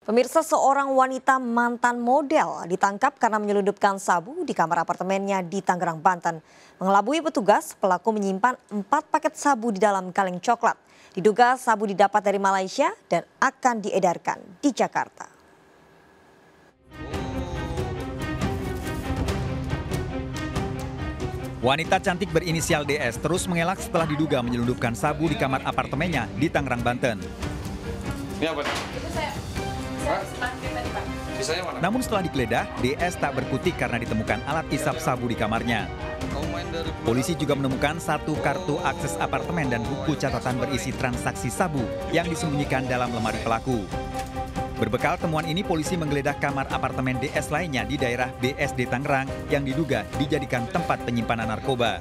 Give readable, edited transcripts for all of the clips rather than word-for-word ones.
Pemirsa, seorang wanita mantan model ditangkap karena menyelundupkan sabu di kamar apartemennya di Tangerang, Banten. Mengelabui petugas, pelaku menyimpan 4 paket sabu di dalam kaleng coklat. Diduga sabu didapat dari Malaysia dan akan diedarkan di Jakarta. Wanita cantik berinisial DS terus mengelak setelah diduga menyelundupkan sabu di kamar apartemennya di Tangerang, Banten. Ini apa? Namun setelah digeledah, DS tak berkutik karena ditemukan alat isap sabu di kamarnya. Polisi juga menemukan 1 kartu akses apartemen dan buku catatan berisi transaksi sabu yang disembunyikan dalam lemari pelaku. Berbekal temuan ini, polisi menggeledah kamar apartemen DS lainnya di daerah BSD Tangerang yang diduga dijadikan tempat penyimpanan narkoba.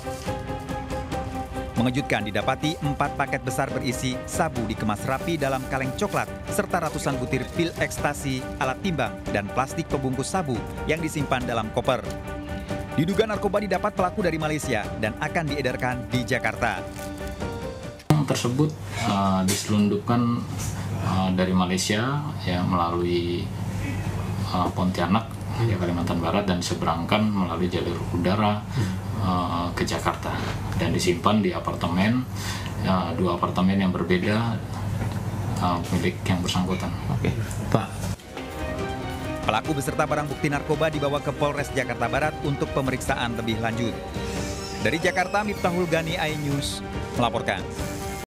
Mengejutkan didapati 4 paket besar berisi sabu dikemas rapi dalam kaleng coklat serta ratusan butir pil ekstasi, alat timbang, dan plastik pembungkus sabu yang disimpan dalam koper. Diduga narkoba didapat pelaku dari Malaysia dan akan diedarkan di Jakarta. Tersebut diselundupkan dari Malaysia ya, melalui Pontianak, ya, Kalimantan Barat, dan diseberangkan melalui jalur udara ke Jakarta dan disimpan di apartemen, 2 apartemen yang berbeda milik yang bersangkutan. Oke, Pak. Pelaku beserta barang bukti narkoba dibawa ke Polres Jakarta Barat untuk pemeriksaan lebih lanjut. Dari Jakarta, Miftahul Gani, iNews melaporkan.